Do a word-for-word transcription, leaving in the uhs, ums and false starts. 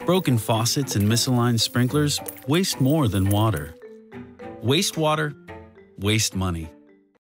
Broken faucets and misaligned sprinklers waste more than water. Waste water, waste money.